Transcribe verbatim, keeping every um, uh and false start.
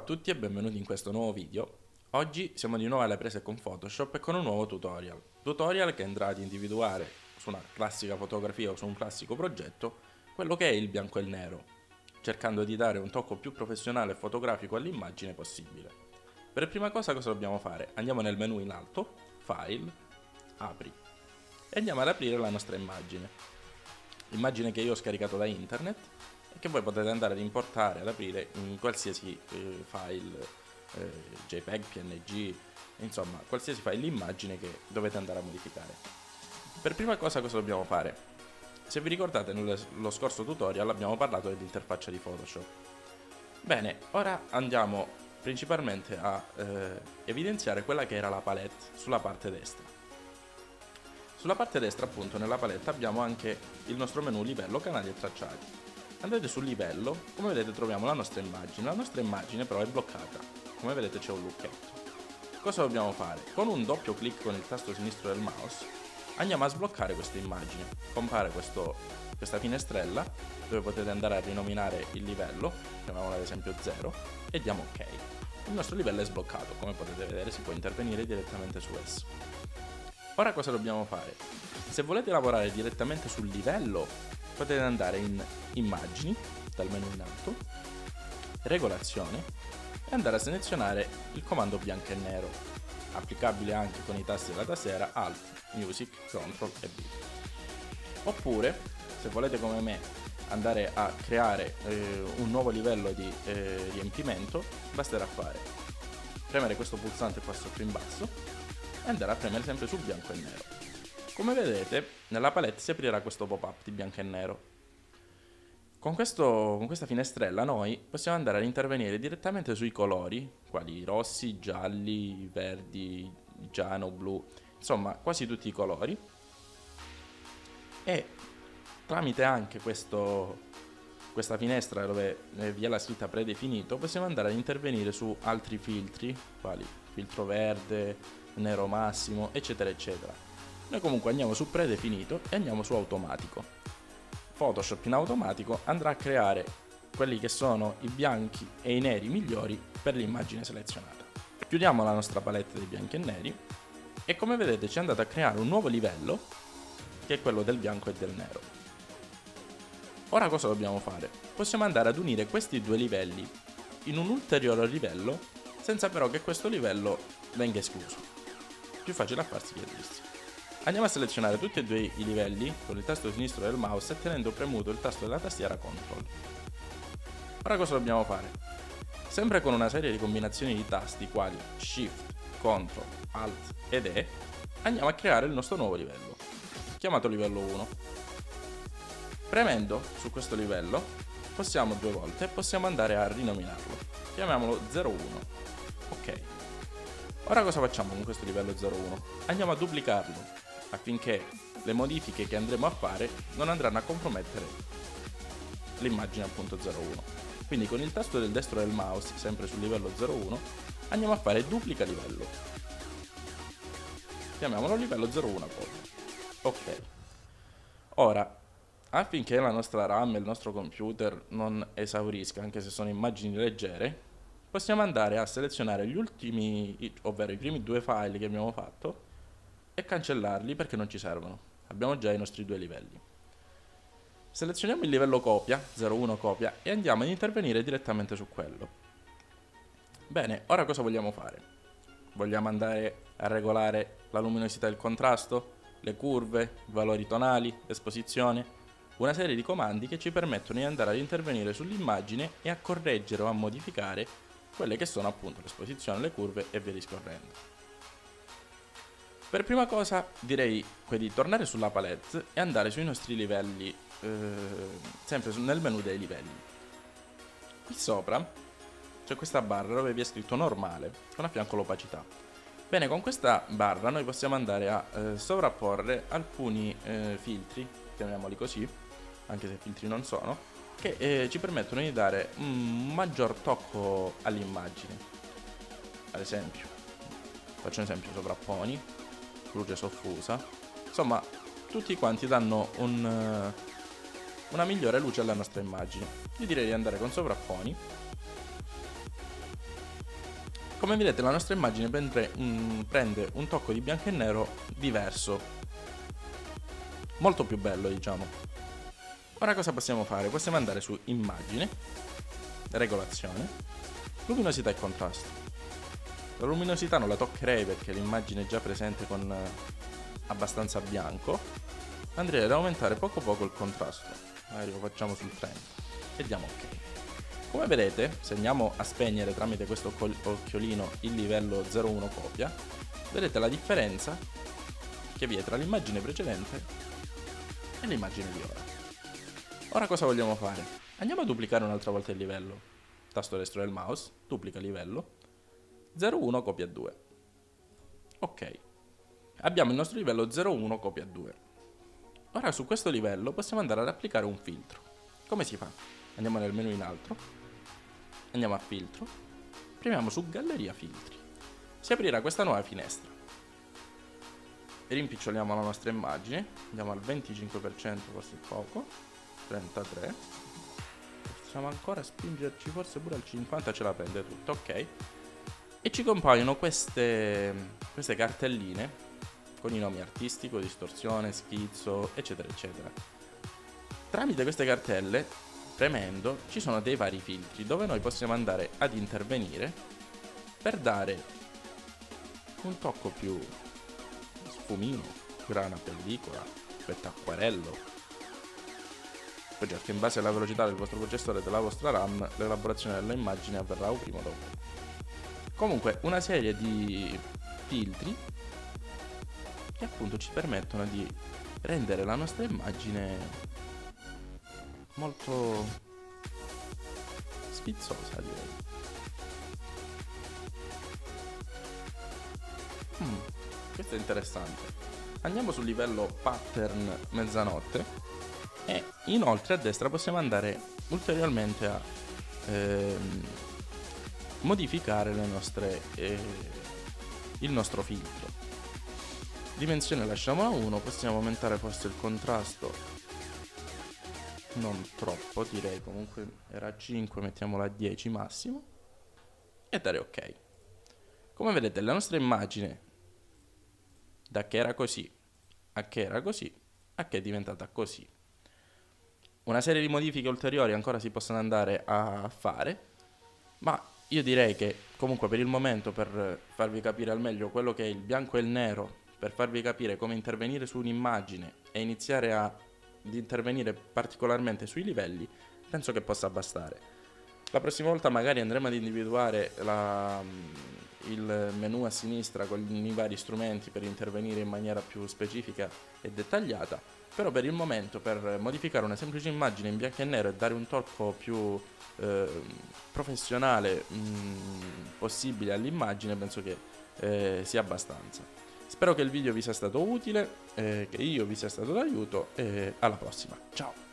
Ciao a tutti e benvenuti in questo nuovo video. Oggi siamo di nuovo alle prese con Photoshop e con un nuovo tutorial. Tutorial che andrà ad individuare su una classica fotografia o su un classico progetto quello che è il bianco e il nero, cercando di dare un tocco più professionale e fotografico all'immagine possibile. Per prima cosa cosa dobbiamo fare? Andiamo nel menu in alto, File, Apri e andiamo ad aprire la nostra immagine. Immagine che io ho scaricato da internet e che voi potete andare ad importare, ad aprire in qualsiasi eh, file, eh, JPEG, P N G, insomma qualsiasi file immagine che dovete andare a modificare. Per prima cosa cosa dobbiamo fare? Se vi ricordate nello scorso tutorial abbiamo parlato dell'interfaccia di Photoshop. Bene, ora andiamo principalmente a eh, evidenziare quella che era la palette sulla parte destra. Sulla parte destra appunto nella palette abbiamo anche il nostro menu livello, canali e tracciati. Andate sul livello, come vedete troviamo la nostra immagine, la nostra immagine però è bloccata, come vedete c'è un lucchetto. Cosa dobbiamo fare? Con un doppio clic con il tasto sinistro del mouse andiamo a sbloccare questa immagine, compare questo, questa finestrella dove potete andare a rinominare il livello, chiamiamolo ad esempio zero e diamo ok. Il nostro livello è sbloccato, come potete vedere si può intervenire direttamente su esso. Ora cosa dobbiamo fare? Se volete lavorare direttamente sul livello potete andare in immagini dal menu in alto, regolazione e andare a selezionare il comando bianco e nero, applicabile anche con i tasti della tastiera Alt, Music, Control e B. Oppure se volete come me andare a creare eh, un nuovo livello di eh, riempimento, basterà fare premere questo pulsante qua sotto in basso e andare a premere sempre su bianco e nero. Come vedete nella palette si aprirà questo pop-up di bianco e nero. Con, questo, con questa finestrella noi possiamo andare ad intervenire direttamente sui colori, quali rossi, gialli, verdi, giallo, blu, insomma quasi tutti i colori. E tramite anche questo, questa finestra dove vi è la scritta predefinito possiamo andare ad intervenire su altri filtri, quali filtro verde, nero massimo, eccetera eccetera. Noi comunque andiamo su predefinito e andiamo su automatico. Photoshop in automatico andrà a creare quelli che sono i bianchi e i neri migliori per l'immagine selezionata. Chiudiamo la nostra palette dei bianchi e neri e come vedete ci è andato a creare un nuovo livello che è quello del bianco e del nero. Ora cosa dobbiamo fare? Possiamo andare ad unire questi due livelli in un ulteriore livello senza però che questo livello venga escluso. Più facile a farsi che dirsi. Andiamo a selezionare tutti e due i livelli con il tasto sinistro del mouse e tenendo premuto il tasto della tastiera Control. Ora cosa dobbiamo fare? Sempre con una serie di combinazioni di tasti quali Shift, Control, Alt ed E, andiamo a creare il nostro nuovo livello, chiamato livello uno. Premendo su questo livello possiamo due volte possiamo andare a rinominarlo, chiamiamolo zero uno. Ok. Ora cosa facciamo con questo livello zero uno? Andiamo a duplicarlo affinché le modifiche che andremo a fare non andranno a compromettere l'immagine appunto zero uno. Quindi con il tasto del destro del mouse, sempre sul livello zero uno, andiamo a fare duplica livello. Chiamiamolo livello zero uno proprio. Ok. Ora, affinché la nostra RAM e il nostro computer non esaurisca, anche se sono immagini leggere, possiamo andare a selezionare gli ultimi, ovvero i primi due file che abbiamo fatto e cancellarli perché non ci servono. Abbiamo già i nostri due livelli. Selezioniamo il livello copia, zero uno copia, e andiamo ad intervenire direttamente su quello. Bene, ora cosa vogliamo fare? Vogliamo andare a regolare la luminosità e il contrasto, le curve, i valori tonali, l'esposizione, una serie di comandi che ci permettono di andare ad intervenire sull'immagine e a correggere o a modificare quelle che sono appunto l'esposizione, le curve e via discorrendo. Per prima cosa direi di tornare sulla palette e andare sui nostri livelli, eh, sempre nel menu dei livelli. Qui sopra c'è questa barra dove vi è scritto normale, con a fianco l'opacità. Bene, con questa barra noi possiamo andare a eh, sovrapporre alcuni eh, filtri, chiamiamoli così, anche se filtri non sono, che eh, ci permettono di dare un maggior tocco all'immagine. Ad esempio, faccio un esempio, sovrapponi, luce soffusa, insomma tutti quanti danno un, una migliore luce alla nostra immagine. Io direi di andare con sovrapponi come vedete la nostra immagine prende un, prende un tocco di bianco e nero diverso, molto più bello, diciamo. Ora cosa possiamo fare? Possiamo andare su immagine, regolazione, luminosità e contrasto. La luminosità non la toccherei perché l'immagine è già presente con abbastanza bianco. Andrei ad aumentare poco poco il contrasto, magari lo facciamo sul trenta e diamo ok. Come vedete, se andiamo a spegnere tramite questo occhiolino il livello zero uno copia, vedete la differenza che vi è tra l'immagine precedente e l'immagine di ora. Ora cosa vogliamo fare? Andiamo a duplicare un'altra volta il livello. Tasto destro del mouse, duplica livello, zero uno copia due. Ok. Abbiamo il nostro livello zero uno copia due. Ora su questo livello possiamo andare ad applicare un filtro. Come si fa? Andiamo nel menu in alto, andiamo a filtro, premiamo su galleria filtri. Si aprirà questa nuova finestra. Rimpiccioliamo la nostra immagine, andiamo al venticinque per cento, forse poco, trentatré per cento. Possiamo ancora spingerci forse pure al cinquanta, ce la prende tutto, ok. E ci compaiono queste, queste cartelline con i nomi artistico, distorsione, schizzo, eccetera eccetera. Tramite queste cartelle, premendo, ci sono dei vari filtri dove noi possiamo andare ad intervenire per dare un tocco più sfumino, grana pellicola, effetto acquarello. Poi certo, in base alla velocità del vostro processore e della vostra RAM, l'elaborazione dell'immagine avverrà o prima o dopo. Comunque, una serie di filtri che appunto ci permettono di rendere la nostra immagine molto sfiziosa, direi. Mm, questo è interessante. Andiamo sul livello pattern mezzanotte e inoltre a destra possiamo andare ulteriormente a ehm, modificare le nostre, eh, il nostro filtro. Dimensione lasciamola uno, possiamo aumentare forse il contrasto, non troppo, direi comunque era cinque, mettiamola a dieci massimo e dare ok. Come vedete la nostra immagine da che era così a che era così a che è diventata così. Una serie di modifiche ulteriori ancora si possono andare a fare, ma io direi che comunque per il momento, per farvi capire al meglio quello che è il bianco e il nero, per farvi capire come intervenire su un'immagine e iniziare a, ad intervenire particolarmente sui livelli, penso che possa bastare. La prossima volta magari andremo ad individuare la, il menu a sinistra con i vari strumenti per intervenire in maniera più specifica e dettagliata, però per il momento, per modificare una semplice immagine in bianco e nero e dare un tocco più eh, professionale mh, possibile all'immagine, penso che eh, sia abbastanza. Spero che il video vi sia stato utile, eh, che io vi sia stato d'aiuto e alla prossima. Ciao!